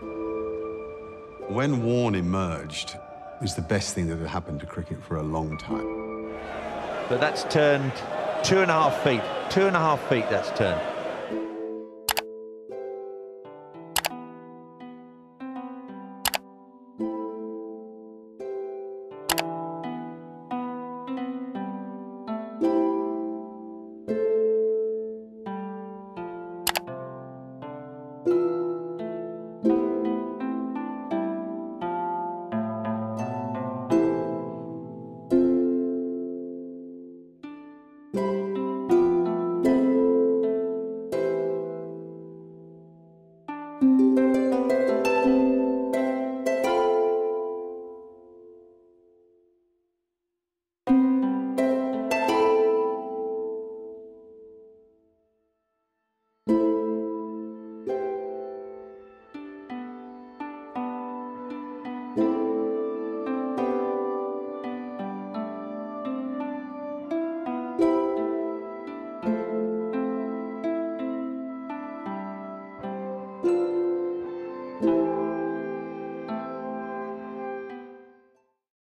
When Warne emerged, it was the best thing that had happened to cricket for a long time. But that's turned 2.5 feet. 2.5 feet that's turned.